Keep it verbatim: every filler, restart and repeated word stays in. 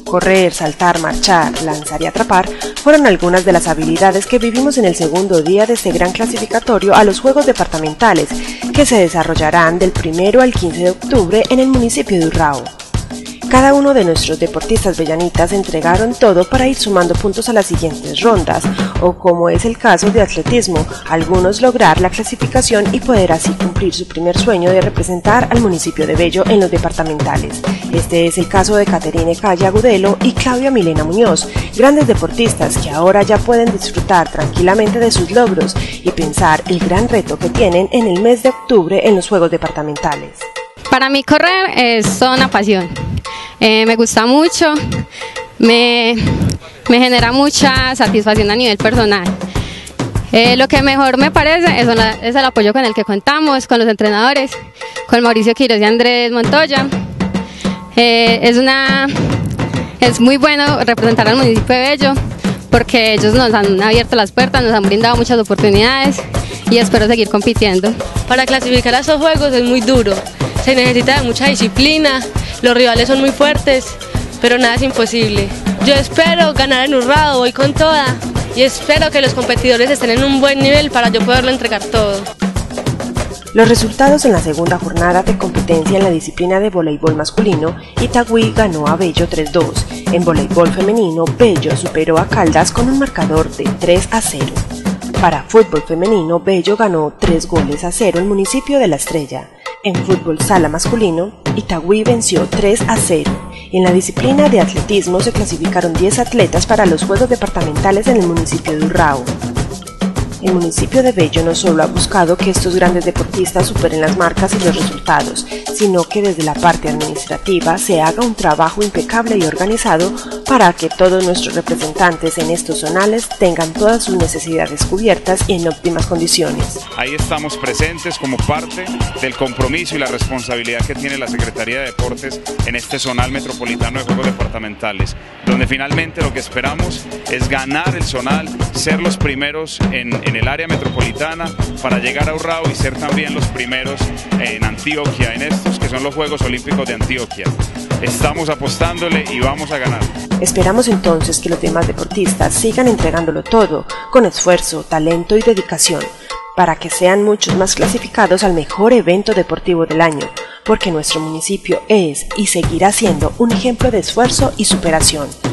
Correr, saltar, marchar, lanzar y atrapar fueron algunas de las habilidades que vivimos en el segundo día de este gran clasificatorio a los Juegos Departamentales, que se desarrollarán del primero al quince de octubre en el municipio de Urrao. Cada uno de nuestros deportistas bellanitas entregaron todo para ir sumando puntos a las siguientes rondas, o como es el caso de atletismo, algunos lograr la clasificación y poder así cumplir su primer sueño de representar al municipio de Bello en los departamentales. Este es el caso de Caterine Calle Agudelo y Claudia Milena Muñoz, grandes deportistas que ahora ya pueden disfrutar tranquilamente de sus logros y pensar el gran reto que tienen en el mes de octubre en los Juegos Departamentales. Para mí correr es toda una pasión. Eh, me gusta mucho, me, me genera mucha satisfacción a nivel personal. Eh, lo que mejor me parece es, la, es el apoyo con el que contamos, con los entrenadores, con Mauricio Quiroz y Andrés Montoya. Eh, es, una, es muy bueno representar al municipio de Bello porque ellos nos han abierto las puertas, nos han brindado muchas oportunidades y espero seguir compitiendo. Para clasificar a estos juegos es muy duro, se necesita de mucha disciplina. Los rivales son muy fuertes, pero nada es imposible. Yo espero ganar en Urrao, voy con toda y espero que los competidores estén en un buen nivel para yo poderlo entregar todo. Los resultados en la segunda jornada de competencia en la disciplina de voleibol masculino, Itagüí ganó a Bello tres dos. En voleibol femenino, Bello superó a Caldas con un marcador de tres a cero. Para fútbol femenino, Bello ganó tres goles a cero el municipio de La Estrella. En fútbol sala masculino, Itagüí venció tres a cero. En la disciplina de atletismo se clasificaron diez atletas para los Juegos Departamentales en el municipio de Urrao. El municipio de Bello no solo ha buscado que estos grandes deportistas superen las marcas y los resultados, sino que desde la parte administrativa se haga un trabajo impecable y organizado para que todos nuestros representantes en estos zonales tengan todas sus necesidades cubiertas y en óptimas condiciones. Ahí estamos presentes como parte del compromiso y la responsabilidad que tiene la Secretaría de Deportes en este zonal metropolitano de Juegos Departamentales, donde finalmente lo que esperamos es ganar el zonal, ser los primeros en, en el área metropolitana para llegar a Urrao y ser también los primeros en Antioquia, en estos que son los Juegos Olímpicos de Antioquia. Estamos apostándole y vamos a ganar. Esperamos entonces que los demás deportistas sigan entregándolo todo, con esfuerzo, talento y dedicación, para que sean muchos más clasificados al mejor evento deportivo del año, porque nuestro municipio es y seguirá siendo un ejemplo de esfuerzo y superación.